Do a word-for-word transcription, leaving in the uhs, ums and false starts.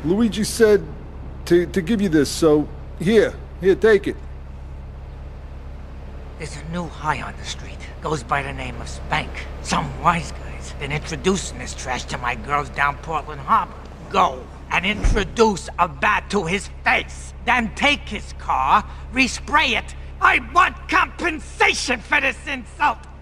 Luigi said to, to give you this, so here, here, take it. There's a new high on the street. Goes by the name of Spank. Some wise guys been introducing this trash to my girls down Portland Harbor. Go and introduce a bat to his face. Then take his car, respray it. I want compensation for this insult!